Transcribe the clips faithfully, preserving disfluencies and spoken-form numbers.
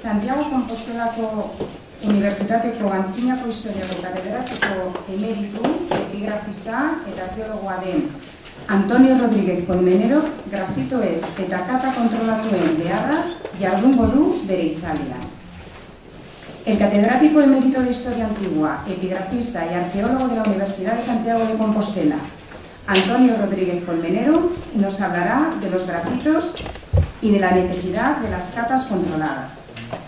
Santiago Compostelako Unibertsitateko Antzinako Historiako Katedratiko emeritu, epigrafista eta arkeologoa den Antonio Rodríguez Colmenero grafitoez eta kata kontrolatuen beharraz jardungo du bere itzalean. El catedrático emérito de Historia Antigua, epigrafista y arqueólogo de la Universidad de Santiago de Compostela, Antonio Rodríguez Colmenero, nos hablará de los grafitos y de la necesidad de las catas controladas.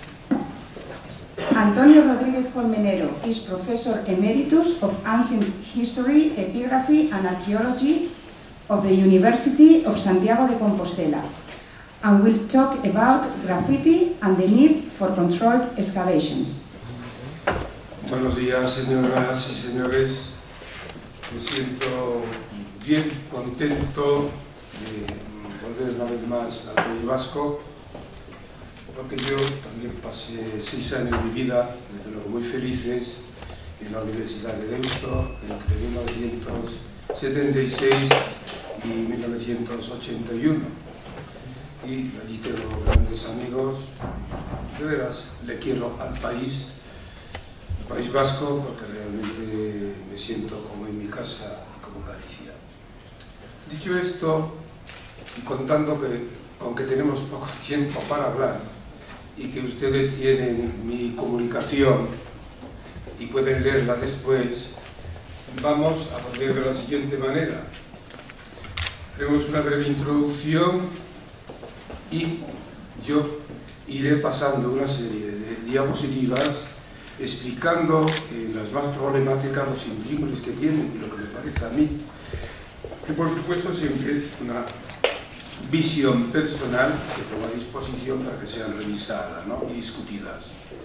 Antonio Rodríguez Colmenero is Professor Emeritus of Ancient History, Epigraphy and Archaeology of the University of Santiago de Compostela, and will talk about graffiti and the need for controlled excavations. Buenos días, señoras y señores. Me siento bien contento de volver una vez más al País Vasco, porque yo también pasé seis años de mi vida, desde luego muy felices, en la Universidad de Deusto entre mil novecientos setenta y seis y mil novecientos ochenta y uno. Y allí tengo grandes amigos. De veras, le quiero al país, al País Vasco, porque realmente me siento como en mi casa y como Galicia. Dicho esto, y contando que, aunque tenemos poco tiempo para hablar, y que ustedes tienen mi comunicación y pueden leerla después, vamos a proceder de la siguiente manera. Haremos una breve introducción y yo iré pasando una serie de diapositivas explicando eh, las más problemáticas, los intríngulis que tienen y lo que me parece a mí, que por supuesto siempre es una visión personal que pongo a disposición para que sean revisadas, ¿no?, y discutidas.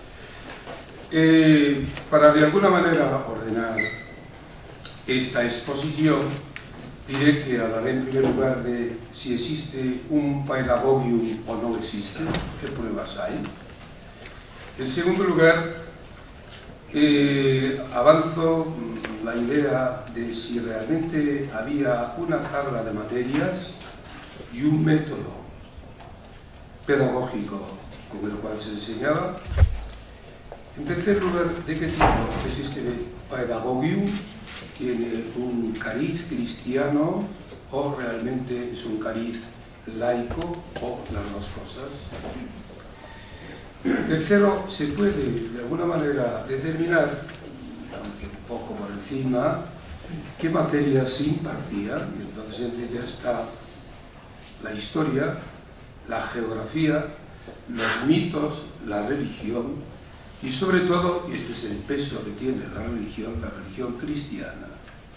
Eh, para de alguna manera ordenar esta exposición, diré que hablaré en primer lugar de si existe un pedagogium o no existe, qué pruebas hay. En segundo lugar, eh, avanzo la idea de si realmente había una tabla de materias y un método pedagógico con el cual se enseñaba. En tercer lugar, de qué tipo es este pedagogium. ¿Tiene un cariz cristiano o realmente es un cariz laico o las dos cosas? Tercero, se puede de alguna manera determinar, aunque un poco por encima, qué materias se impartían, y entonces entre ellas está la historia, la geografía, los mitos, la religión y sobre todo, y este es el peso que tiene la religión, la religión cristiana.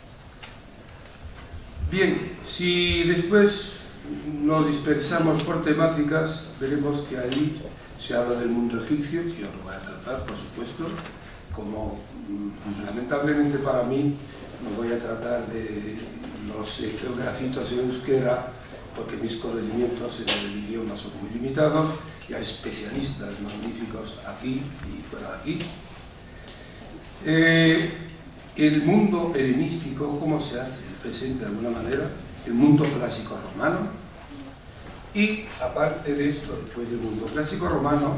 Bien, si después nos dispersamos por temáticas, veremos que ahí se habla del mundo egipcio, que yo lo voy a tratar, por supuesto, como lamentablemente para mí no voy a tratar de los eh, grafitos en euskera, porque mis conocimientos en el idioma son muy limitados, y hay especialistas magníficos aquí y fuera de aquí. Eh, el mundo helenístico, ¿cómo se hace presente de alguna manera? El mundo clásico romano, y aparte de esto, después del mundo clásico romano,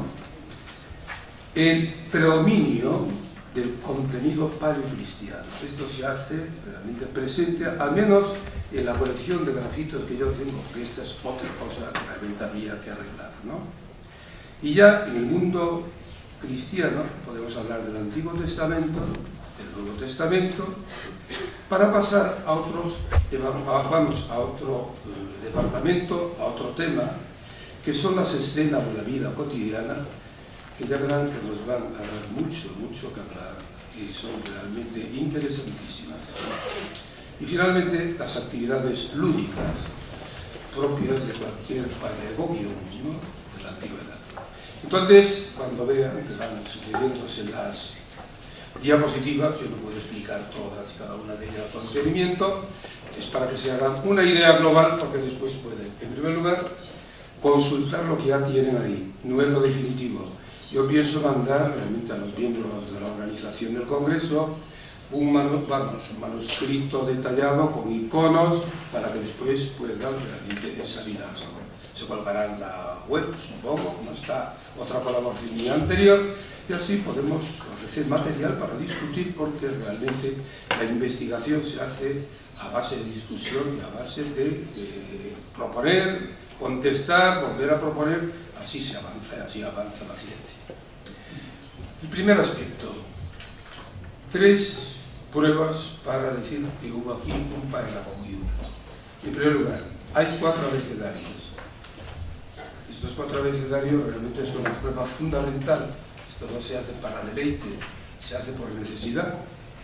el predominio del contenido paleocristiano. Esto se hace realmente presente, al menos en la colección de grafitos que yo tengo, que esta es otra cosa que realmente habría que arreglar, ¿no? Y ya en el mundo cristiano podemos hablar del Antiguo Testamento, del Nuevo Testamento, para pasar a otros, vamos a otro eh, departamento, a otro tema, que son las escenas de la vida cotidiana, que ya verán que nos van a dar mucho, mucho que hablar y son realmente interesantísimas. Y finalmente, las actividades lúdicas propias de cualquier pedagogia, ¿no?, de la antigüedad. Entonces, cuando vean que van sucediéndose las diapositivas, yo no puedo explicar todas, cada una de ellas con detenimiento, es para que se hagan una idea global, porque después pueden, en primer lugar, consultar lo que ya tienen ahí, no es lo definitivo. Yo pienso mandar realmente a los miembros de la organización del Congreso un, manu vamos, un manuscrito detallado con iconos para que después puedan realmente examinarlo. se colgará en la web, supongo, como está otra colaboración muy anterior, y así podemos ofrecer material para discutir, porque realmente la investigación se hace a base de discusión y a base de, de proponer, contestar, volver a proponer, así se avanza, así avanza la ciencia. El primer aspecto, tres pruebas para decir que hubo aquí un pedagogio. En primer lugar, hay cuatro abecedarios. Estos cuatro abecedarios realmente son una prueba fundamental. Esto no se hace para deleite, se hace por necesidad.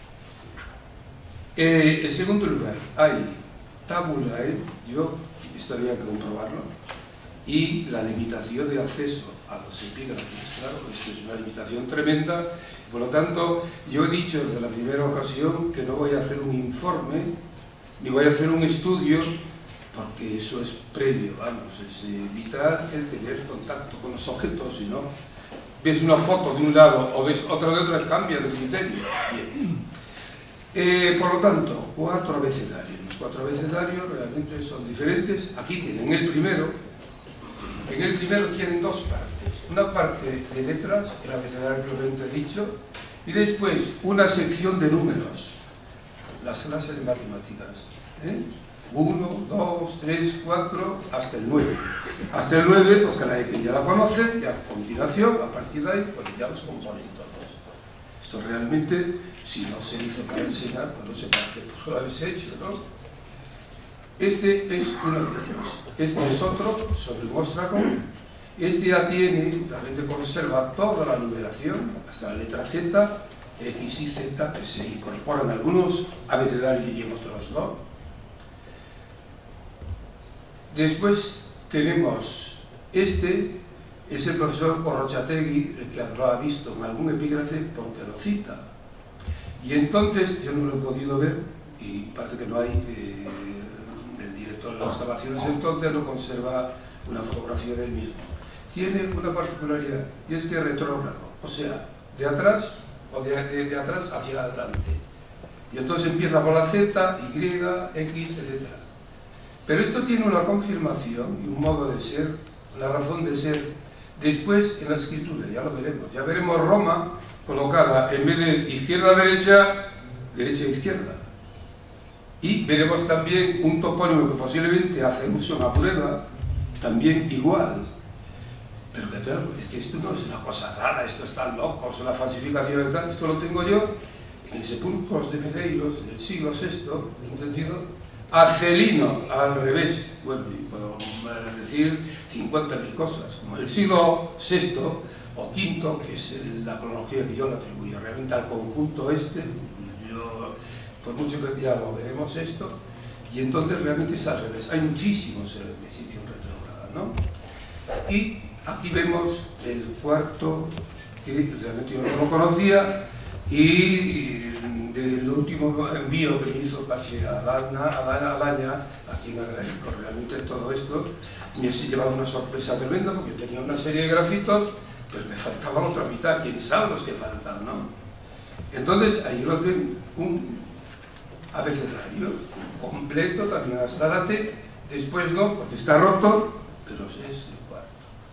Eh, en segundo lugar, hay tabulae, yo esto había que comprobarlo, y la limitación de acceso a los epígrafes. Claro, esto es una limitación tremenda. Por lo tanto, yo he dicho desde la primera ocasión que no voy a hacer un informe, ni voy a hacer un estudio, porque eso es previo, vamos, es evitar el tener contacto con los objetos, si no, ves una foto de un lado o ves otra de otro, cambia de criterio. Bien. Eh, por lo tanto, cuatro abecedarios. Los cuatro abecedarios realmente son diferentes. Aquí tienen el primero. En el primero tienen dos partes. Una parte de letras, el abecedario que he dicho, y después una sección de números, las clases de matemáticas. ¿Eh? uno, dos, tres, cuatro, hasta el nueve. Hasta el nueve, porque la X ya la conocen, y a continuación, a partir de ahí, pues ya los componen todos. Esto realmente, si no se hizo para enseñar, pues no sé para qué pues lo habéis hecho, ¿no? Este es uno de ellos. Este es otro, sobre un óstraco. Este ya tiene, la gente conserva toda la numeración, hasta la letra Z, X y Z, que se incorporan algunos abecedarios y en otros no. Después tenemos este, es el profesor Corrochategui, el que lo ha visto en algún epígrafe porque lo cita. Y entonces, yo no lo he podido ver, y parece que no hay, eh, el director de las grabaciones entonces no conserva una fotografía del mismo. Tiene una particularidad, y es que es retrógrado, o sea, de atrás o de, de, de atrás hacia adelante. Y entonces empieza por la Z, Y, X, etcétera. Pero esto tiene una confirmación y un modo de ser, una razón de ser, después en la escritura, ya lo veremos. Ya veremos Roma colocada en vez de izquierda a derecha, derecha a izquierda. Y veremos también un topónimo que posiblemente hace alusión a prueba, también igual. Pero que claro, es que esto no es una cosa rara, esto está loco, es una falsificación de tal, esto lo tengo yo en Sepulcros de Medeiros del siglo sexto, en un sentido. Acelino, al revés, bueno, puedo decir cincuenta mil cosas, como el siglo sexto o quinto, que es la cronología que yo le atribuyo realmente al conjunto este, yo, por mucho que ya lo veremos esto, y entonces realmente es al revés, hay muchísimos en la Inquisición retrógrada, ¿no? Y aquí vemos el cuarto, que realmente yo no lo conocía, y del último envío que me hizo Pache a Alaña, a quien agradezco realmente todo esto, me he llevado una sorpresa tremenda porque yo tenía una serie de grafitos, pero me faltaba otra mitad, quién sabe los que faltan, ¿no? Entonces ahí lo ven, un abecedario completo, también hasta la T, después no, porque está roto, pero es el cuarto.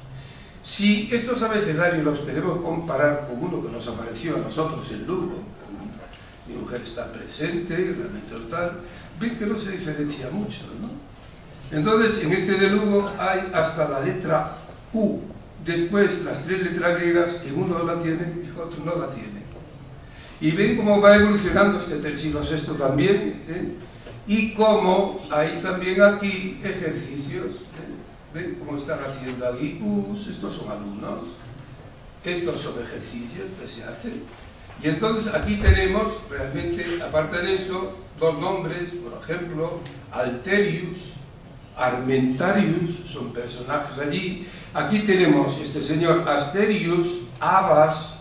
Si estos abecedarios los queremos comparar con uno que nos apareció a nosotros en Lugo, mi mujer está presente y realmente tal, ven que no se diferencia mucho, ¿no? Entonces, en este de Lugo hay hasta la letra U, después las tres letras griegas, y uno la tiene y otro no la tiene. Y ven cómo va evolucionando este del siglo sexto también, ¿eh? Y cómo hay también aquí ejercicios, ¿eh? Ven cómo están haciendo aquí U's, estos son alumnos, estos son ejercicios que se hacen. Y entonces aquí tenemos realmente, aparte de eso, dos nombres, por ejemplo, Alterius, Armentarius, son personajes allí. Aquí tenemos este señor Asterius, Abas,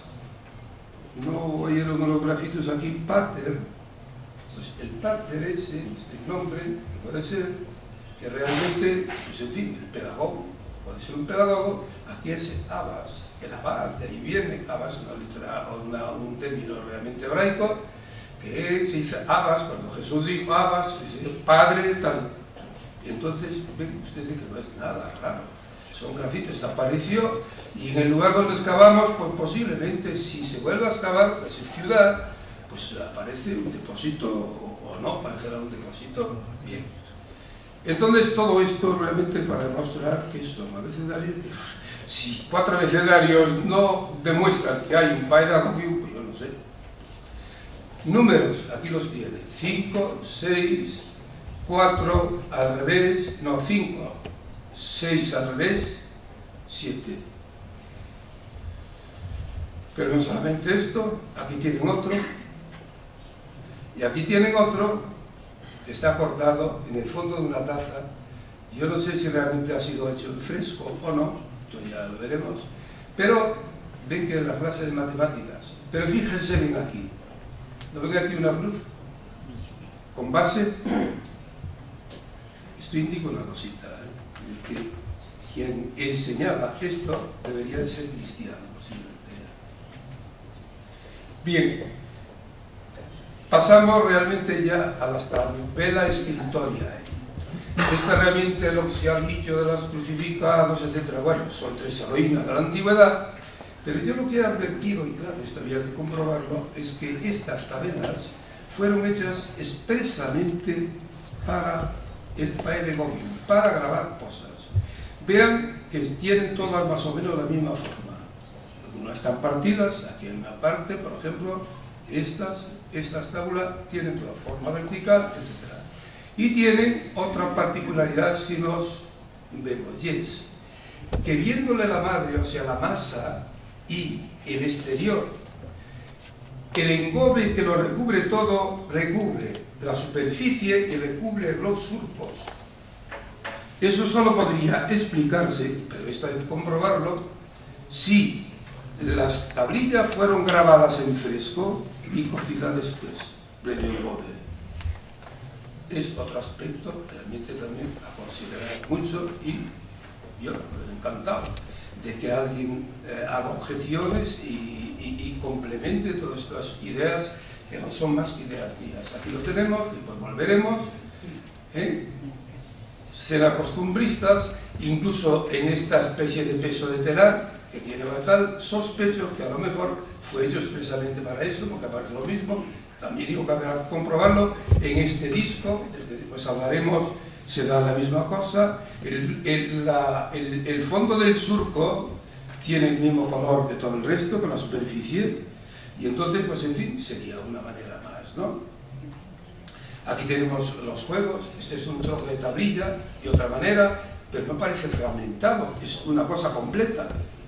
no oyeron los grafitos aquí, Pater, pues el Pater ese, este nombre, que puede ser, que realmente, pues en fin, el pedagogo, puede ser un pedagogo, aquí es Abas. El abad, de ahí viene, abas, una letra, una, un término realmente hebraico, que se dice abas, cuando Jesús dijo abas, dice padre, tal. Entonces ven ustedes que no es nada raro. Son grafitos, apareció, y en el lugar donde excavamos, pues posiblemente, si se vuelve a excavar, pues en ciudad, pues aparece un depósito, o, o no, aparecerá un depósito. Bien. Entonces todo esto realmente para demostrar que son abecedarios. Si cuatro abecedarios no demuestran que hay un Paidagogio, pues yo no sé. Números, aquí los tiene. cinco, seis, cuatro, al revés, no, cinco, seis al revés, siete. Pero no solamente esto, aquí tienen otro, y aquí tienen otro, que está cortado en el fondo de una taza. Yo no sé si realmente ha sido hecho en fresco o no, esto ya lo veremos, pero ven que en las clases de matemáticas, pero fíjense bien aquí, ¿no ven aquí una cruz? Con base, esto indica una cosita, ¿eh? que quien enseñaba esto debería de ser cristiano, posiblemente. Bien. Pasamos realmente ya a la novela escritoria. Esta realmente lo que se ha dicho de los crucificados, etcétera. Bueno, son tres heroínas de la antigüedad, pero yo lo que he advertido, y claro, esto había que comprobarlo, es que estas tabelas fueron hechas expresamente para el Paedagogio, para grabar cosas. Vean que tienen todas más o menos la misma forma. Algunas están partidas, aquí hay una parte, por ejemplo, estas, estas tábulas tienen toda forma vertical, etcétera. Y tienen otra particularidad si los vemos, y es que viéndole la madre, o sea, la masa y el exterior, el engobe que lo recubre todo, recubre la superficie y recubre los surcos. Eso solo podría explicarse, pero esto hay que comprobarlo, si las tablillas fueron grabadas en fresco y cocidas después, previo engobe. Es otro aspecto realmente también a considerar mucho, y yo encantado de que alguien eh, haga objeciones y, y, y complemente todas estas ideas que no son más que ideas mías. Aquí lo tenemos, después volveremos. ¿eh? Cenas costumbristas, incluso en esta especie de peso de telar que tiene tal, sospecho que a lo mejor fue hecho expresamente para eso, porque aparece lo mismo. También digo que habrá que comprobarlo en este disco, después hablaremos, se da la misma cosa. El, el, la, el, el fondo del surco tiene el mismo color que todo el resto, que la superficie, y entonces, pues en fin, sería una manera más, ¿no? Aquí tenemos los juegos, este es un trozo de tablilla, de otra manera, pero no parece fragmentado, es una cosa completa.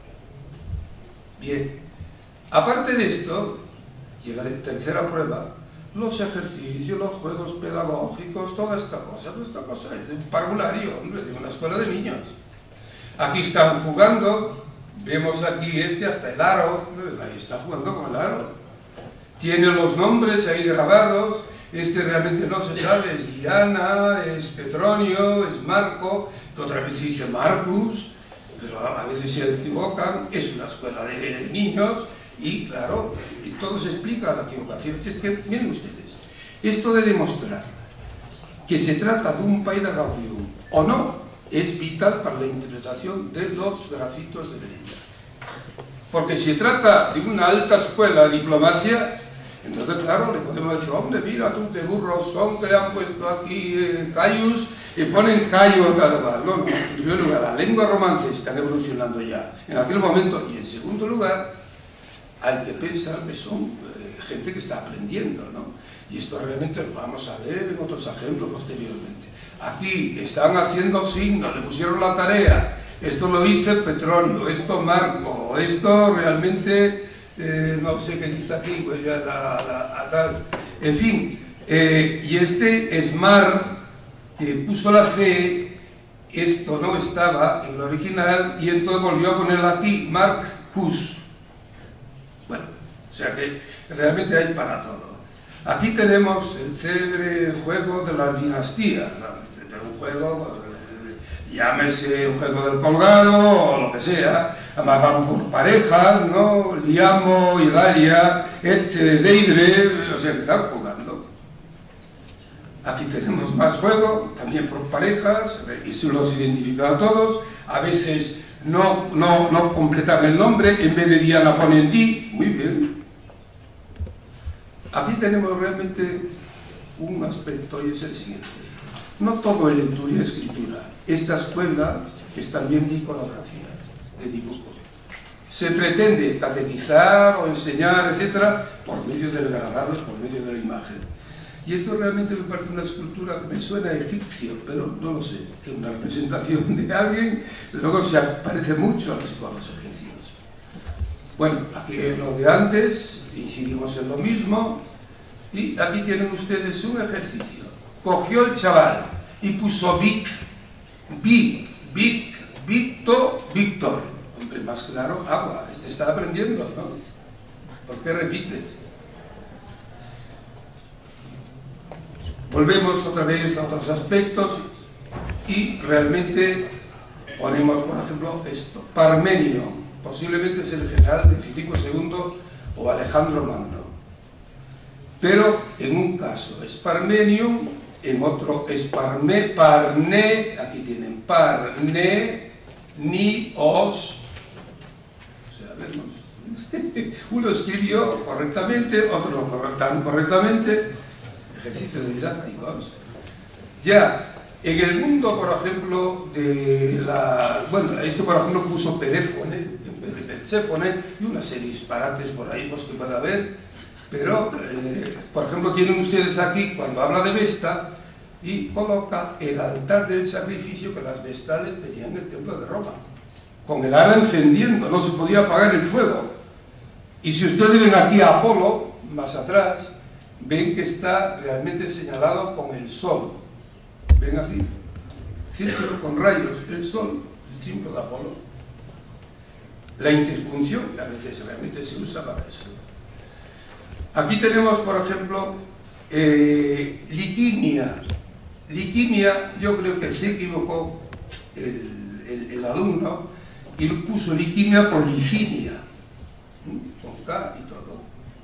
Bien, aparte de esto, y en la tercera prueba, los ejercicios, los juegos pedagógicos, toda esta cosa, toda esta cosa es de un parvulario, hombre, de una escuela de niños. Aquí están jugando, vemos aquí este hasta el aro, ahí está jugando con el aro. Tiene los nombres ahí grabados, este realmente no se sabe, es Diana, es Petronio, es Marco, que otra vez dice Marcus, pero a veces se equivocan, es una escuela de niños. Y claro, y todo se explica la equivocación. Es que, miren ustedes, esto de demostrar que se trata de un Paedagogio o no, es vital para la interpretación de los grafitos de Berenguer. Porque si se trata de una alta escuela de diplomacia, entonces claro, le podemos decir, hombre, mira tú qué burros son que le han puesto aquí eh, cayus y ponen callo cada vez. No, no, en primer lugar, la lengua romance están evolucionando ya en aquel momento, y en segundo lugar, hay que pensar que son eh, gente que está aprendiendo, ¿no? Y esto realmente lo vamos a ver en otros ejemplos posteriormente. Aquí están haciendo signos, le pusieron la tarea, esto lo dice Petronio, esto Marco, esto realmente, eh, no sé qué dice aquí, pues ya la, la, la tal. En fin, eh, y este es Mar, que puso la C, esto no estaba en el original, y entonces volvió a ponerla aquí, Marcus. Bueno, o sea que realmente hay para todo. Aquí tenemos el célebre juego de las dinastías, ¿no? Un juego, llámese un juego del colgado o lo que sea, además van por parejas, ¿no? Liamo, Hilaria, este, Deidre, o sea que están jugando. Aquí tenemos más juego, también por parejas, y se los identifica a todos. A veces no, no, no completan el nombre, en vez de Diana ponen Di, muy bien. Aquí tenemos realmente un aspecto y es el siguiente. No todo es lectura y escritura. Esta escuela es también de iconografía, de dibujo. Se pretende catequizar o enseñar, etcétera, por medio del grabado, por medio de la imagen. Y esto realmente me parece una escultura que me suena a egipcio, pero no lo sé. Es una representación de alguien, luego se parece mucho a los iconos egipcios. Bueno, aquí es lo de antes, incidimos en lo mismo, y aquí tienen ustedes un ejercicio. Cogió el chaval y puso Vic, Vic, Vic, Victor, Víctor. Hombre, más claro, agua. Este está aprendiendo, ¿no? ¿Por qué repite? Volvemos otra vez a otros aspectos y realmente ponemos, por ejemplo, esto. Parmenio, posiblemente es el general de Filipo segundo o Alejandro Magno. Pero en un caso es Parmenio, en otro es Parme, Parne, aquí tienen Parne, ni, os. O sea, vemos. Uno escribió correctamente, otro no tan correctamente. Ejercicios didácticos. Ya, en el mundo, por ejemplo, de la... Bueno, este, por ejemplo, puso Peréfone, en vez de Perséfone, y una serie de disparates por ahí, pues que van a ver. Pero, eh, por ejemplo, tienen ustedes aquí, cuando habla de Vesta, y coloca el altar del sacrificio que las vestales tenían en el templo de Roma. Con el ara encendiendo, no se podía apagar el fuego. Y si ustedes ven aquí a Apolo, más atrás, ven que está realmente señalado con el sol. Ven aquí, círculo con rayos, el sol, el símbolo de Apolo. La interpunción, que a veces realmente se usa para eso. Aquí tenemos, por ejemplo, eh, Liquinia. Liquinia, yo creo que se equivocó el, el, el alumno y puso Liquinia por Licinia, con K y todo.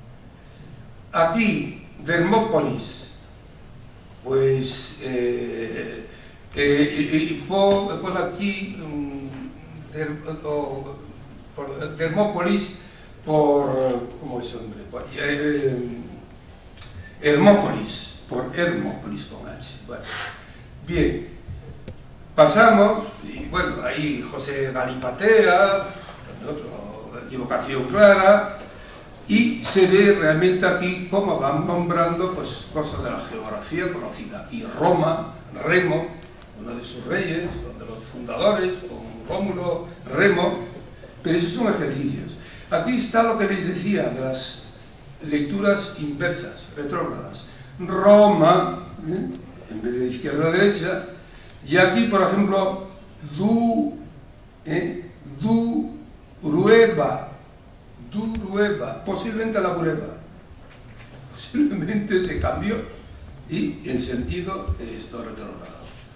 Aquí, Dermópolis, pues, eh, eh, pon, pon aquí um, der, o, por, Dermópolis por, ¿cómo es el nombre? Por, eh, Hermópolis, por Hermópolis con H. Bueno, bien, pasamos, y bueno, ahí José Galipatea, otra equivocación clara. Y se ve realmente aquí cómo van nombrando pues, cosas de la geografía conocida. Aquí Roma, Remo, uno de sus reyes, uno de los fundadores, con Rómulo, Remo, pero esos son ejercicios. Aquí está lo que les decía de las lecturas inversas, retrógradas. Roma, ¿eh? En vez de izquierda a derecha, y aquí, por ejemplo, Du, ¿eh? Du, Rueba, Durueva, posiblemente la Bureba. Posiblemente se cambió y en sentido de esto retrogrado.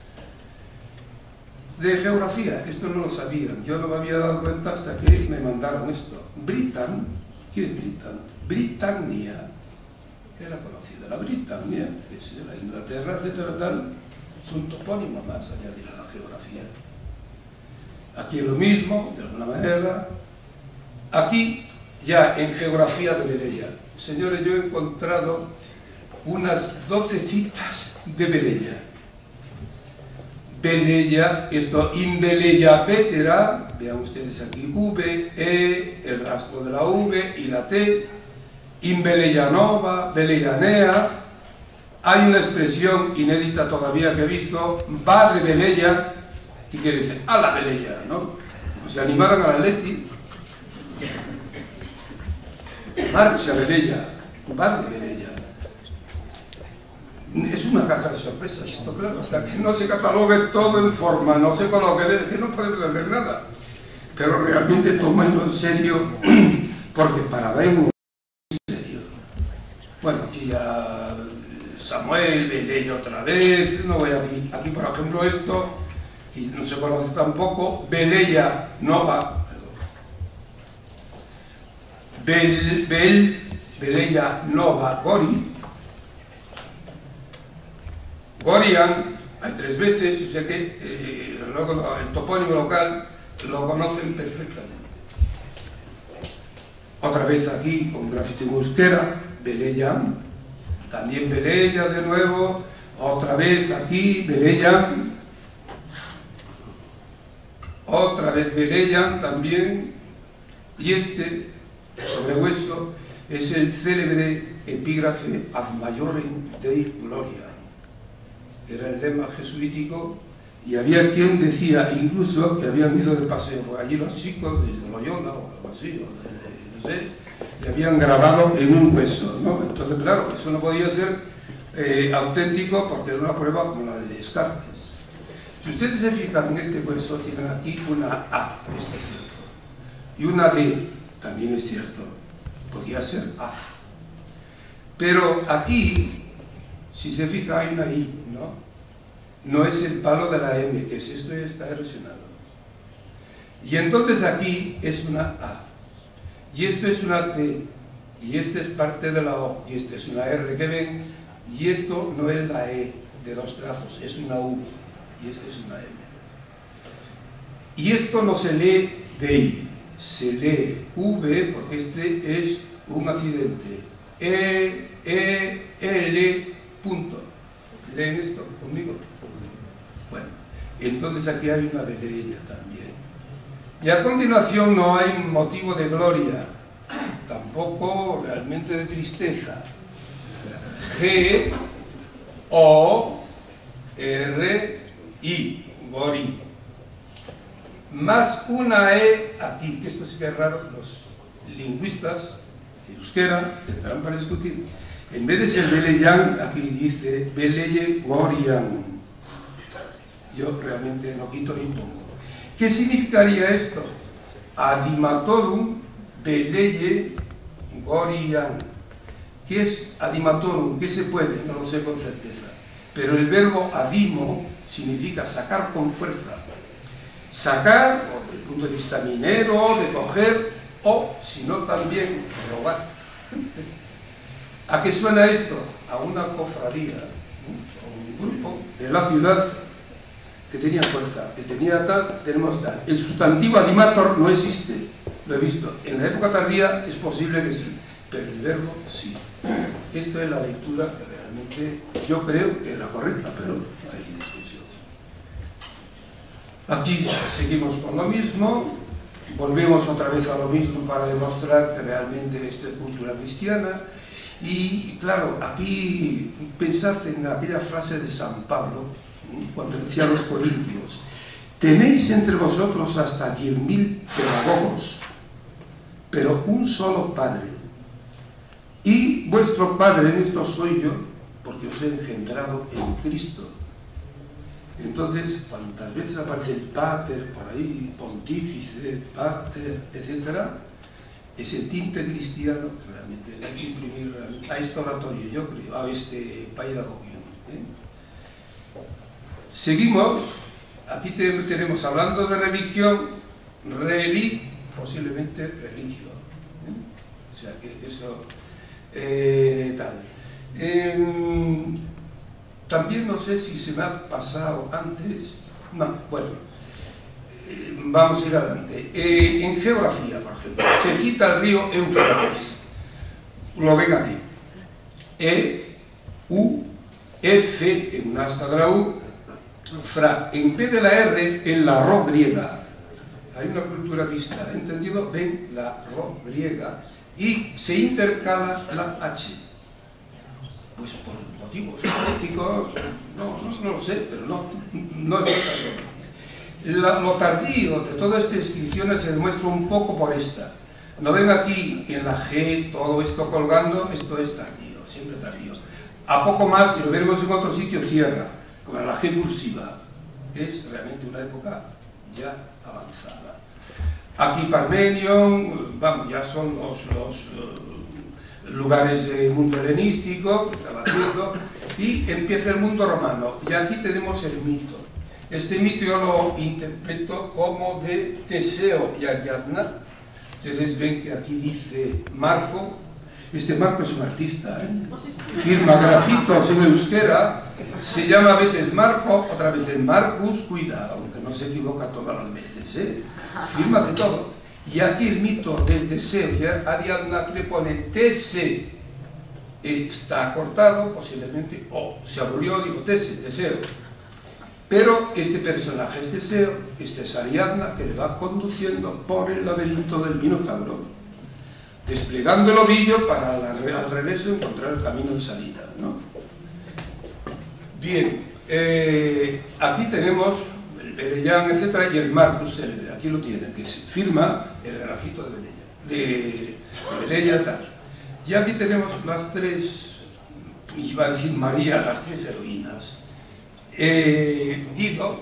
De geografía, esto no lo sabían, yo no me había dado cuenta hasta que me mandaron esto. Britan, ¿qué es Britan? Britannia, era conocida. La Britannia, que es de la Inglaterra, etcétera, tal, es un topónimo más añadir a la geografía. Aquí es lo mismo, de alguna manera. Aquí, ya en geografía de Velella. Señores, yo he encontrado unas doce citas de Velella. Velella, esto, in Velella vetera, vean ustedes aquí, V, E, el rasgo de la V y la T, in Velella nova, Velellanea. Hay una expresión inédita todavía que he visto, va de Velella, que quiere decir, a la Velella, ¿no? O se animaron a la Leti. Marcha Velella, va de Velella. Es una caja de sorpresas esto, claro, hasta que no se catalogue todo en forma, no se coloque, que no podemos hacer nada. Pero realmente tómenlo en serio, porque para verlo en serio. Bueno, aquí ya Samuel, Velella otra vez, no voy aquí. Aquí, por ejemplo, esto, y no se conoce tampoco, Velella nova. Bel, Bel, Velella Nova Gori, Gorian hay tres veces, o sea que eh, luego el topónimo local lo conocen perfectamente. Otra vez aquí con grafito en euskera, Beleyan, también Beleya de nuevo, otra vez aquí Beleyan, otra vez Beleyan también, y este sobrehueso es el célebre epígrafe Ad Maiorem Dei Gloria. Era el lema jesuítico, y había quien decía incluso que habían ido de paseo por allí los chicos desde Loyola o algo así, o de, de, no sé, y habían grabado en un hueso, ¿no? Entonces, claro, eso no podía ser eh, auténtico porque era una prueba como la de Descartes. Si ustedes se fijan en este hueso, tienen aquí una A, esto es cierto, y una D, también es cierto, podría ser A. Pero aquí, si se fija, hay una I, ¿no? No es el palo de la M, que es esto y está erosionado. Y entonces aquí es una A, y esto es una T, y esta es parte de la O, y esta es una R que ven, y esto no es la E de dos trazos, es una U, y esta es una M. Y esto no se lee D I, se lee V porque este es un accidente. E, E, L, punto. ¿Leen esto conmigo? Bueno, entonces aquí hay una Beleya también. Y a continuación no hay motivo de gloria, tampoco realmente de tristeza. G, O, R, I, Gori. Más una E aquí, que esto sí que es raro, los lingüistas de euskera tendrán para discutir. En vez de ser Beleyan, aquí dice Beleye Gorian. Yo realmente no quito ni pongo. ¿Qué significaría esto? Adimatorum Beleye Gorian. ¿Qué es adimatorum? ¿Qué se puede? No lo sé con certeza. Pero el verbo adimo significa sacar con fuerza. Sacar, o desde el punto de vista minero, de coger, o, si no también, robar. ¿A qué suena esto? A una cofradía, a un grupo de la ciudad que tenía fuerza, que tenía tal, tenemos tal. El sustantivo animator no existe, lo he visto. En la época tardía es posible que sí, pero el verbo sí. Esto es la lectura que realmente yo creo que es la correcta, pero hay discusión. Aquí seguimos con lo mismo, volvemos otra vez a lo mismo para demostrar que realmente esto es cultura cristiana. Y claro, aquí pensad en aquella frase de San Pablo, cuando decía a los corintios: tenéis entre vosotros hasta diez mil pedagogos, pero un solo Padre. Y vuestro Padre en esto soy yo, porque os he engendrado en Cristo. Entonces, cuantas veces aparece el pater por ahí, pontífice, pater, etcétera, ese tinte cristiano realmente hay que imprimir a esta oratoria, yo creo, a este pedagogio. ¿eh? Seguimos, aquí te, tenemos, hablando de religión, relig, posiblemente religio. ¿eh? O sea que eso, eh, tal. Eh, también no sé si se me ha pasado antes, no, bueno, eh, vamos a ir adelante. Eh, en geografía, por ejemplo, se quita el río Éufrates, lo ven aquí, E, U, F, en una asta de la U, Fra, en vez de la R, en la Ro griega. Hay una cultura vista, ¿entendido? Ven la Ro griega y se intercala la H. Pues por motivos políticos, no, no, no lo sé, pero no, no es la, lo tardío de todas estas inscripciones se demuestra un poco por esta. ¿No ven aquí en la G todo esto colgando? Esto es tardío, siempre tardío. A poco más, y lo veremos en otro sitio, cierra, con la G cursiva. Es realmente una época ya avanzada. Aquí Parmenion, vamos, ya son los, los uh, lugares del mundo helenístico que estaba haciendo, y empieza el mundo romano. Y aquí tenemos el mito. Este mito yo lo interpreto como de Teseo y Ariadna. Ustedes ven que aquí dice Marco, Este Marco es un artista, ¿eh? Firma grafitos en euskera, se llama a veces Marco, otra vez Marcus, cuidado, que no se equivoca todas las veces, ¿eh? Firma de todo. Y aquí el mito del Teseo, ya Ariadna le pone Tese, está cortado, posiblemente, o se abolió, digo Tese, Teseo. Pero este personaje es Teseo, este es Ariadna, que le va conduciendo por el laberinto del Minotauro, desplegando el ovillo para la, al revés encontrar el camino de salida, ¿no? Bien, eh, aquí tenemos el Belellán, etcétera, y el Marcus, el, aquí lo tienen, que se firma el grafito de Belella, de, de Belella, tal. Y aquí tenemos las tres, iba a decir María, las tres heroínas. Eh, Guido,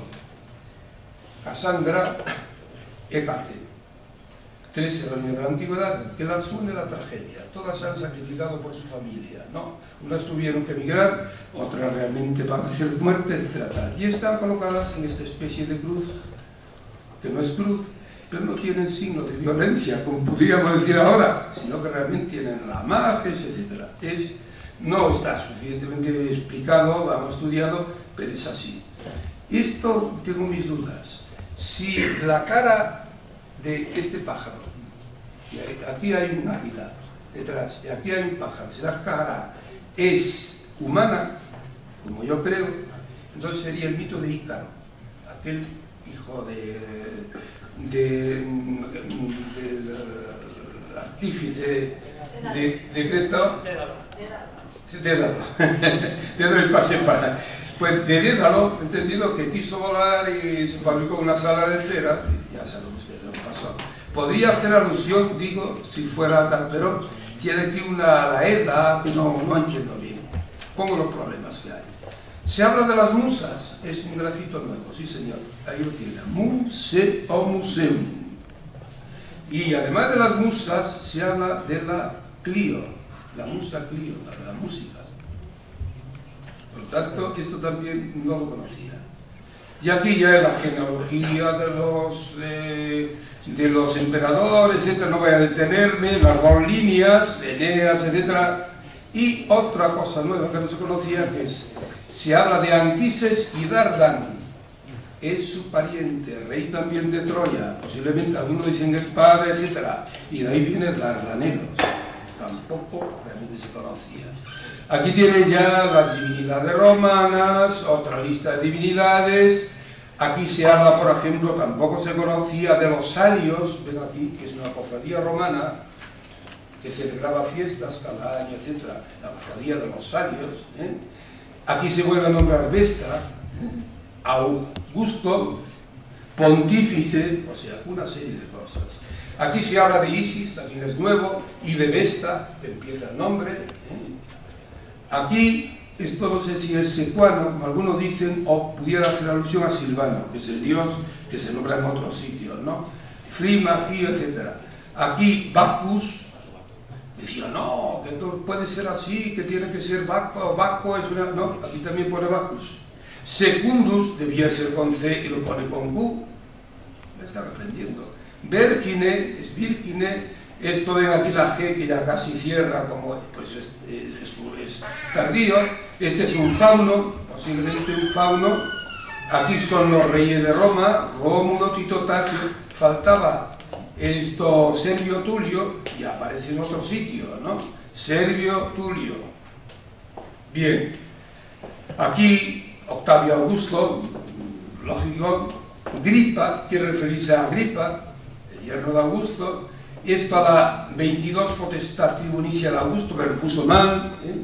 Cassandra, Hécate. Tres heroínas de la antigüedad que las une la tragedia. Todas se han sacrificado por su familia, ¿no? Unas tuvieron que emigrar, otras realmente padecer muerte, etcétera tal. Y están colocadas en esta especie de cruz, que no es cruz, pero no tienen signo de violencia, como podríamos decir ahora, sino que realmente tienen ramajes, etcétera. Es, no está suficientemente explicado, vamos estudiado, pero es así. Esto tengo mis dudas. Si la cara de este pájaro, y aquí hay un águila detrás, y aquí hay un pájaro, si la cara es humana, como yo creo, entonces sería el mito de Ícaro, aquel hijo de, de, del artífice de, de Creta, Dédalo, Dédalo el Pasífago. Pues de Dédalo, entendido que quiso volar y se fabricó una sala de cera, ya saben ustedes lo que pasó. Podría hacer alusión, digo, si fuera tal, pero tiene aquí una laeda que no, no entiendo bien. Pongo los problemas que hay. Se habla de las musas, es un grafito nuevo, sí señor, ahí lo tiene, Muse o Museum. Y además de las musas, se habla de la Clio, la musa Clio, la de la música. Por lo tanto, esto también no lo conocía. Y aquí ya es la genealogía de los, eh, de los emperadores, etcétera. No voy a detenerme, las dos líneas, Eneas, etcétera. Y otra cosa nueva que no se conocía, que es, se habla de Anquises y Dardan. Es su pariente, rey también de Troya, posiblemente algunos dicen el padre, etcétera. Y de ahí vienen dardanelos. Tampoco realmente se conocía. Aquí tienen ya las divinidades romanas, otra lista de divinidades. Aquí se habla, por ejemplo, tampoco se conocía de los salios, ven aquí, que es una cofradía romana que celebraba fiestas cada año, etcétera. La cofradía de los salios. ¿eh? Aquí se vuelve a nombrar Vesta, Augusto, pontífice, o sea, una serie de cosas. Aquí se habla de Isis, también es nuevo, y de Vesta, que empieza el nombre. ¿eh? Aquí, esto no sé si es secuano, como algunos dicen, o pudiera hacer alusión a Silvano, que es el dios que se nombra en otros sitios, ¿no? Frima, Gio, etcétera. Aquí, Bacchus, decía, no, que esto puede ser así, que tiene que ser Bacco, Bacco es una... No, aquí también pone Bacchus. Secundus, debía ser con C y lo pone con Q. Me están aprendiendo. Vergine, es Virgine. Esto ven aquí la G que ya casi cierra, como pues es, es, es tardío. Este es un fauno, posiblemente un fauno. Aquí son los reyes de Roma, Rómulo, Tito, Tasio. Faltaba esto Servio Tulio y aparece en otro sitio, ¿no? Servio Tulio. Bien. Aquí Octavio Augusto, lógico. Gripa, quiere referirse a Agripa, el yerno de Augusto. Esto a la veintidós potestad tribunicia de Augusto, que lo puso mal. ¿eh?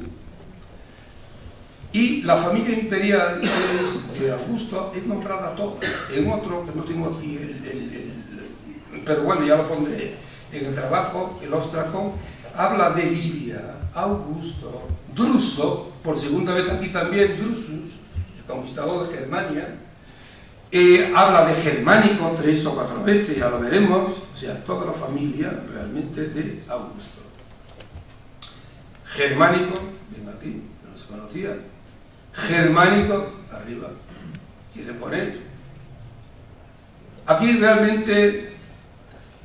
Y la familia imperial de Augusto es nombrada toda. En otro, que no tengo aquí, el, el, el, pero bueno, ya lo pondré en el trabajo, el Ostracón, habla de Libia, Augusto, Druso, por segunda vez aquí también, Drusus, el conquistador de Germania. Eh, habla de Germánico tres o cuatro veces, ya lo veremos, o sea, toda la familia realmente de Augusto. Germánico, ven aquí, no se conocía. Germánico, arriba, quiere poner. Aquí realmente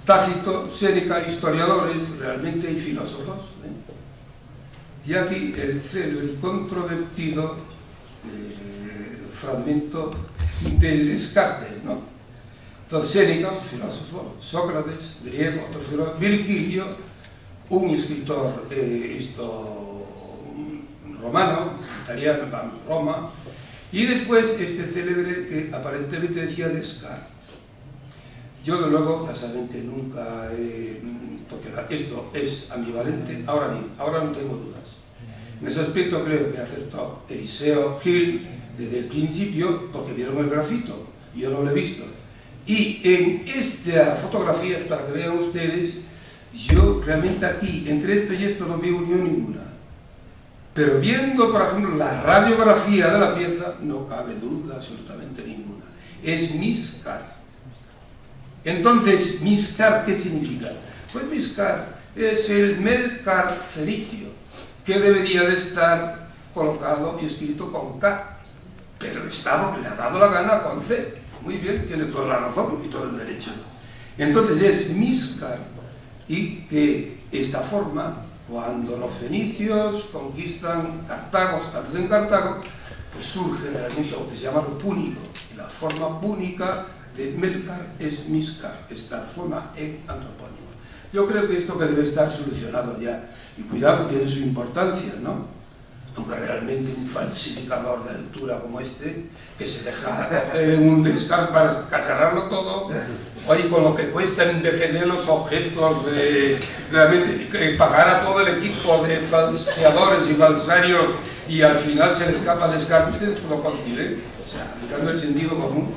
Tácito, Séneca, historiadores realmente y filósofos. ¿eh? Y aquí el célebre y controvertido eh, fragmento del Descartes, ¿no? Entonces Séneca, un filósofo, Sócrates, griego, otro filósofo, Virgilio, un escritor eh, esto, romano, italiano, Roma, y después este célebre que aparentemente decía Descartes. Yo de luego, casualmente, nunca he... porque esto es ambivalente, ahora bien, ahora no tengo dudas. En ese aspecto creo que acertó Eliseo Gil desde el principio, porque vieron el grafito, y yo no lo he visto. Y en esta fotografía, para que vean ustedes, yo realmente aquí, entre esto y esto, no veo unión ninguna. Pero viendo, por ejemplo, la radiografía de la pieza, no cabe duda absolutamente ninguna. Es Miscar. Entonces, Miscar, ¿qué significa? Pues Miscar es el Melcar fenicio, que debería de estar colocado y escrito con K, pero está porque le ha dado la gana con C. Muy bien, tiene toda la razón y todo el derecho. Entonces es Miscar, y que esta forma, cuando los fenicios conquistan Cartago, establecen en Cartago, pues surge realmente lo que se llama lo púnico. La forma púnica de Melcar es Miscar, esta forma en antropónimo. Yo creo que esto que debe estar solucionado ya, y cuidado que tiene su importancia, ¿no? Aunque realmente un falsificador de altura como este, que se deja en un Descartes para cacharrarlo todo, oye, con lo que cuesta envejecer los objetos, eh, realmente eh, pagar a todo el equipo de falseadores y falsarios, y al final se le escapa Descartes, ustedes lo conciben, o sea, aplicando el sentido común.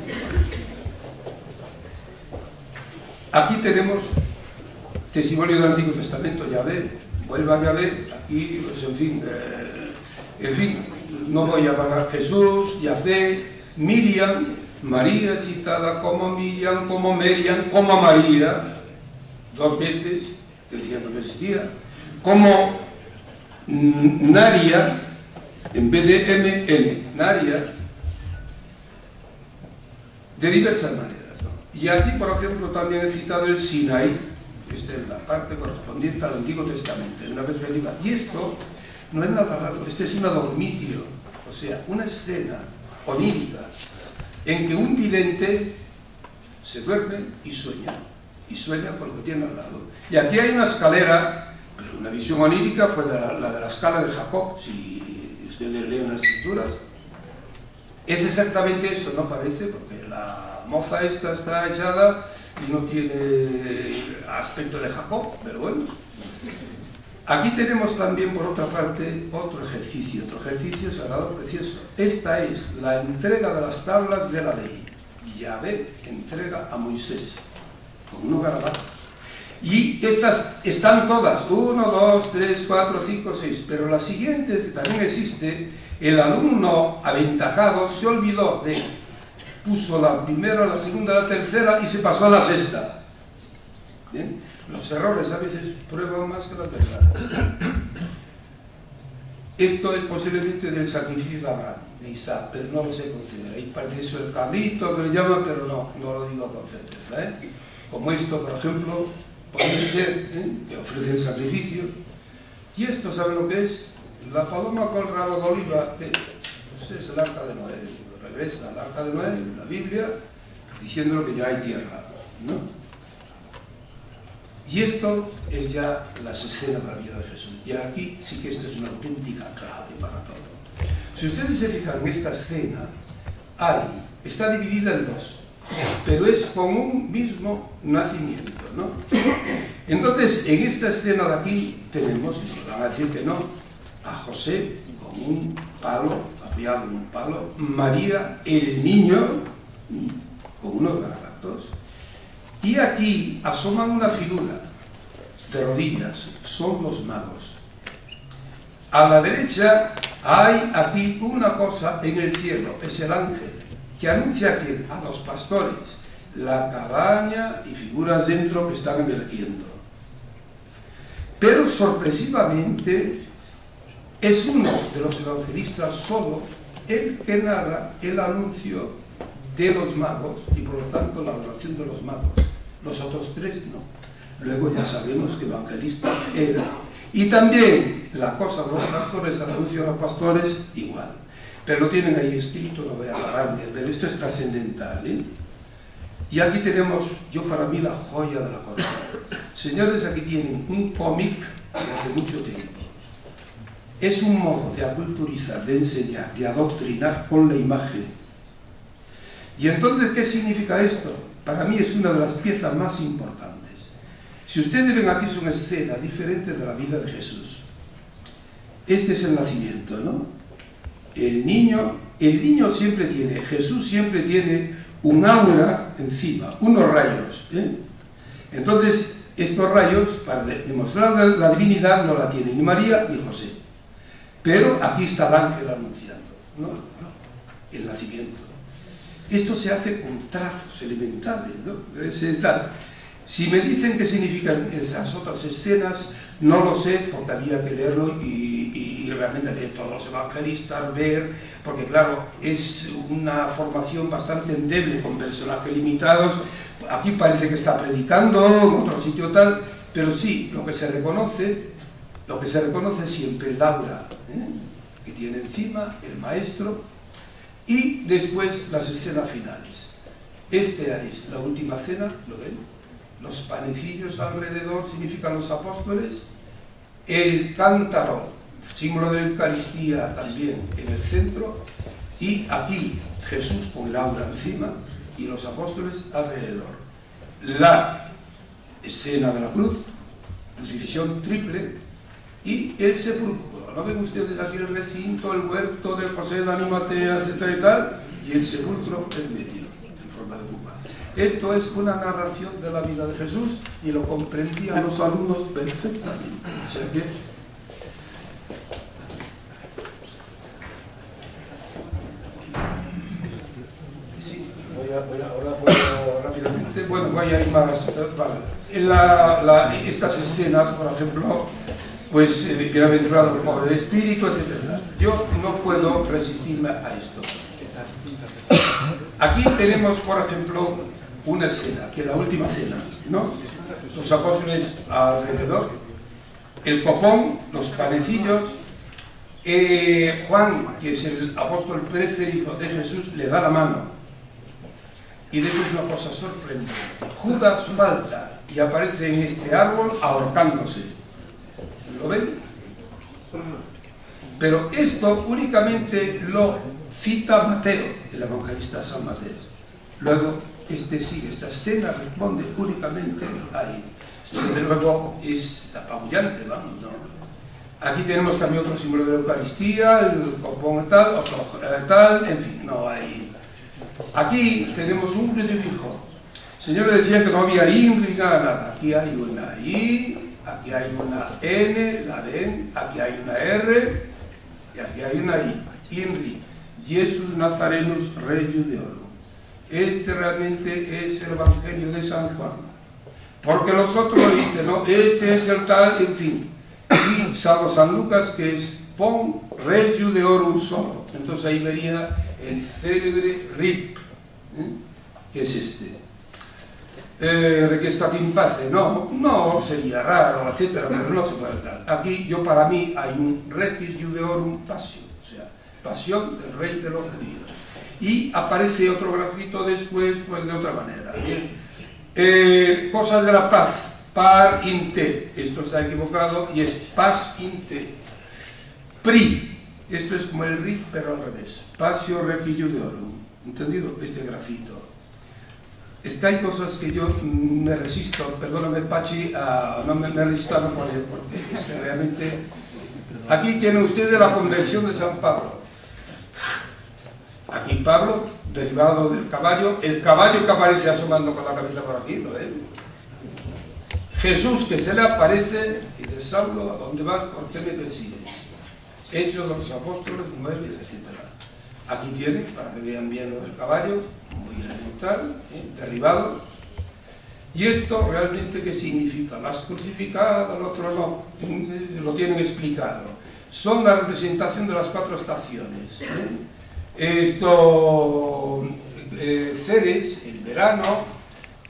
Aquí tenemos testimonio del Antiguo Testamento, Yahvé, vuelva a Yahvé, aquí, pues en fin, eh, en fin, no voy a pagar Jesús, Yahvé, Miriam, María citada como Miriam, como Meriam, como María, dos veces, que decían que no existía, como Naria, en vez de M, N, Naria, de diversas maneras. Y aquí, por ejemplo, también he citado el Sinaí, esta es la parte correspondiente al Antiguo Testamento, de una perspectiva. Y esto no es nada raro, este es un adormitio, o sea, una escena onírica, en que un vidente se duerme y sueña, y sueña con lo que tiene al lado. Y aquí hay una escalera, pero una visión onírica fue de la, la de la escala de Jacob, si ustedes leen las escrituras. Es exactamente eso, no parece, porque la moza esta está echada y no tiene aspecto de Jacob, pero bueno. Aquí tenemos también, por otra parte, otro ejercicio, otro ejercicio sagrado precioso. Esta es la entrega de las tablas de la ley. Yahvé entrega a Moisés, con unos garabatos. Y estas están todas, uno, dos, tres, cuatro, cinco, seis, pero las siguientes, que también existe, el alumno aventajado se olvidó de, puso la primera, la segunda, la tercera y se pasó a la sexta. ¿Bien? Los errores a veces prueban más que las verdades. Esto es posiblemente del sacrificio de Abraham, de Isaac, pero no lo sé considerar. Ahí parece eso el cabrito que le llaman, pero no, no lo digo con certeza, ¿eh? Como esto, por ejemplo, puede ser, ¿eh? que ofrece el sacrificio. Y esto, ¿saben lo que es? La paloma con rabo de oliva, que pues es el arca de Noé. Regresa al arca de Noé, en la Biblia, diciendo que ya hay tierra, ¿no? Y esto es ya la escena de la vida de Jesús. Y aquí sí que esta es una auténtica clave para todo. Si ustedes se fijan en esta escena, hay, está dividida en dos, pero es con un mismo nacimiento, ¿no? Entonces, en esta escena de aquí tenemos, y nos van a decir que no, a José con un palo, apoyado en un palo, María, el niño, con unos garabatos. Y aquí asoman una figura de rodillas, son los magos. A la derecha hay aquí una cosa en el cielo, es el ángel, que anuncia que a los pastores la cabaña y figuras dentro que están emergiendo. Pero sorpresivamente es uno de los evangelistas solo el que narra el anuncio de los magos y por lo tanto la adoración de los magos. los otros tres no. Luego ya sabemos que evangelista era. Y también la cosa de los pastores, el anuncio de los pastores, igual. Pero lo tienen ahí escrito, no voy a agarrarme, pero esto es trascendental, ¿eh? Y aquí tenemos, yo para mí, la joya de la corona. Señores, aquí tienen un cómic de hace mucho tiempo. Es un modo de aculturizar, de enseñar, de adoctrinar con la imagen. Y entonces, ¿qué significa esto? Para mí es una de las piezas más importantes. Si ustedes ven aquí, es una escena diferente de la vida de Jesús. Este es el nacimiento, ¿no? El niño, el niño siempre tiene, Jesús siempre tiene un aura encima, unos rayos, ¿eh? Entonces, estos rayos, para demostrar la divinidad, no la tiene ni María ni José. Pero aquí está el ángel anunciando, ¿no? El nacimiento. Esto se hace con trazos elementales, ¿no? Es tal. Si me dicen qué significan esas otras escenas, no lo sé, porque había que leerlo y, y, y realmente leer todos los evangelistas, ver, porque claro, es una formación bastante endeble con personajes limitados. Aquí parece que está predicando, en otro sitio tal, pero sí, lo que se reconoce, lo que se reconoce siempre el aura, ¿eh? que tiene encima el maestro, y después las escenas finales. Esta es la última cena, ¿lo ven? Los panecillos alrededor significan los apóstoles, el cántaro, símbolo de la Eucaristía también en el centro, y aquí Jesús con el aura encima y los apóstoles alrededor. La escena de la cruz, crucifixión triple, y el sepulcro. ¿No ven ustedes aquí el recinto, el huerto de José, Dani, Matea, etcétera y tal? Y el sepulcro en medio, en forma de cuba. Esto es una narración de la vida de Jesús y lo comprendían los alumnos perfectamente. O sea que... Sí, voy a, voy a, ahora puedo rápidamente... Bueno, voy a ir más... Vale. En la, la, estas escenas, por ejemplo, pues eh, bienaventurado el pobre de espíritu, etcétera. Yo no puedo resistirme a esto. Aquí tenemos, por ejemplo, una escena, que es la última cena, ¿no? Los apóstoles alrededor, el copón, los panecillos, eh, Juan, que es el apóstol preferido de Jesús, le da la mano. Y después una cosa sorprendente. Judas falta y aparece en este árbol ahorcándose. ¿Lo ven? Pero esto únicamente lo cita Mateo, el evangelista San Mateo. Luego, este sigue, esta escena responde únicamente ahí. Desde luego es apabullante, vamos, ¿no? Aquí tenemos también otro símbolo de la Eucaristía, el copón tal, otro tal, en fin, no hay. Aquí tenemos un crucifijo. El Señor decía que no había I ni nada, nada. Aquí hay una I, aquí hay una N, la ven, aquí hay una R y aquí hay una I. INRI, Jesús Nazarenus Rei Judeorum. Este realmente es el Evangelio de San Juan. Porque los otros dicen, no, este es el tal, en fin. Y salvo San Lucas, que es Pon Rei Judeorum solo. Entonces ahí vería el célebre R I P, ¿eh? que es este. Eh, Requiescat in pace, no, no sería raro, etcétera, pero no se puede dar. Aquí, yo para mí, hay un Requis Judeorum Passio, o sea, pasión del rey de los judíos. Y aparece otro grafito después, pues de otra manera. Bien. Eh, cosas de la paz, par in te, esto está equivocado, y es paz in te. Pri, esto es como el R I C, pero al revés. Pasio Requis Judeorum, ¿entendido? Este grafito. Es que hay cosas que yo me resisto, perdóname Pachi, a, no me, me resisto a no poner, porque es que realmente... Aquí tienen ustedes la conversión de San Pablo. Aquí Pablo, derivado del caballo, el caballo que aparece asomando con la cabeza por aquí, ¿lo ven? Jesús que se le aparece y dice, Saulo, ¿a dónde vas? ¿Por qué me persigues? Hechos de los Apóstoles, nueve, etcétera. Aquí tienen, para que vean bien lo del caballo, muy elemental, ¿eh? derribado. ¿Y esto realmente qué significa? Más crucificado, el otro no, lo tienen explicado. Son la representación de las cuatro estaciones. ¿eh? Esto, eh, Ceres, el verano,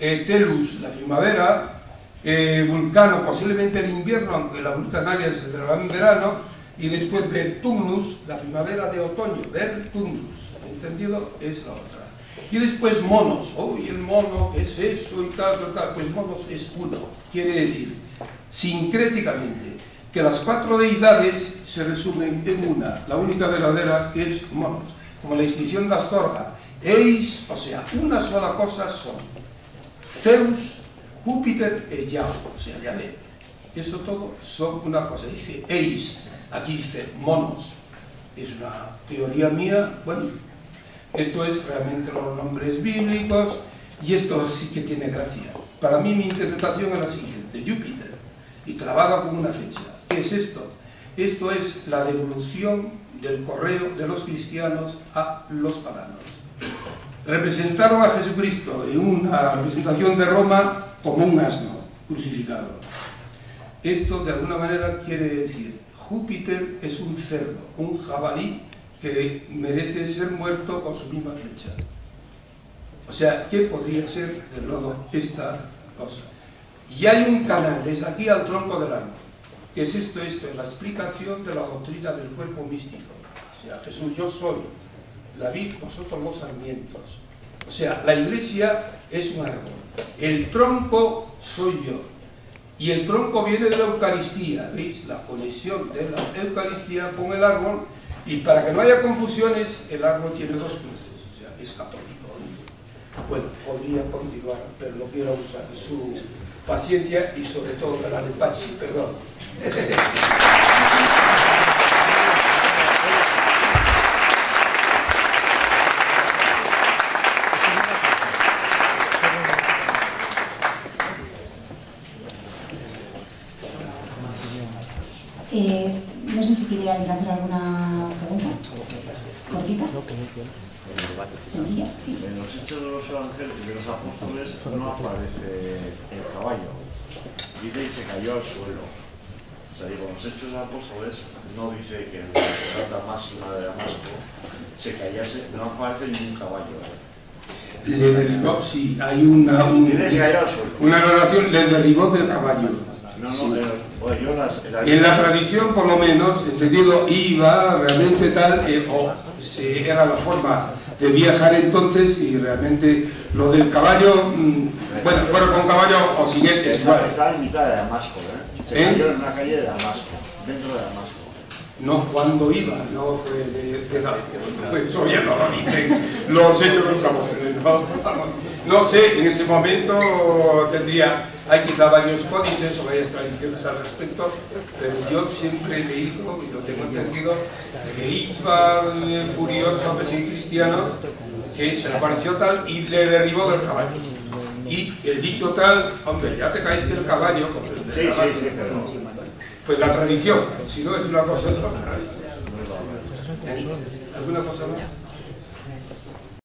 eh, Telus la primavera, eh, Vulcano posiblemente el invierno, aunque la Vulcanaria se celebraba en verano, y después Vertumnus, la primavera de otoño, Vertumnus, ¿entendido? Es la otra. Y después Monos, oh, y el mono, ¿qué es eso? Y tal, tal, tal. Pues Monos es uno, quiere decir, sincréticamente, que las cuatro deidades se resumen en una, la única verdadera, que es Monos. Como la inscripción de Astorga, Eis, o sea, una sola cosa son Zeus, Júpiter y Yahweh, o sea, Yahvé. Eso todo son una cosa. Dice Eis, aquí dice Monos. Es una teoría mía, bueno, esto es realmente los nombres bíblicos y esto sí que tiene gracia. Para mí mi interpretación es la siguiente: Júpiter, y clavada con una fecha. ¿Qué es esto? Esto es la devolución del correo de los cristianos a los paganos. Representaron a Jesucristo en una representación de Roma como un asno crucificado. Esto de alguna manera quiere decir, Júpiter es un cerdo, un jabalí que merece ser muerto con su misma flecha. O sea, ¿qué podría ser de luego esta cosa? Y hay un canal desde aquí al tronco del árbol. ¿Qué es esto? Esto es la explicación de la doctrina del cuerpo místico. O sea, Jesús, yo soy la vid, vosotros los sarmientos. O sea, la iglesia es un árbol. El tronco soy yo. Y el tronco viene de la Eucaristía. ¿Veis? La conexión de la Eucaristía con el árbol. Y para que no haya confusiones, el árbol tiene dos cruces. O sea, es católico. Bueno, podría continuar, pero no quiero usar su paciencia y sobre todo la de Pachi, perdón. Eh, no sé si quería hacer alguna pregunta. ¿Cortita? Sencilla, sí. En los Hechos de los Evangelios y de los Apóstoles no aparece el caballo. Dice que se cayó al suelo. O sea, digo, en los Hechos de los Apóstoles no dice que en la plata máxima de Damasco se cayase, no aparece ningún caballo. Le derribó, sí, hay una, un, Dice que se cayó al suelo. una narración, le derribó del caballo. No, no, Sí. eh, bueno, yo las, las... En la tradición, por lo menos, entendido, iba realmente tal, eh, o se, era la forma de viajar entonces, y realmente lo del caballo, mmm, bueno, fuera con caballo o sin él, es igual. Está en mitad de Damasco, ¿eh? Se ¿Eh? cayó en una calle de Damasco, dentro de Damasco. No, cuando iba, no fue de, de la... Pues eso ya no lo dicen los hechos de los apóstoles, no, no sé, en ese momento tendría, hay quizá varios códices o varias tradiciones al respecto, pero yo siempre he leído, y lo tengo entendido, que iba eh, furioso a perseguir cristianos, que se le apareció tal y le derribó del caballo. Y el dicho tal, hombre, ya te caíste del caballo, como el de Sí, la sí, mano. sí, pero... Pues la tradición, si no es una cosa, es otra. ¿Eh? ¿Alguna cosa más?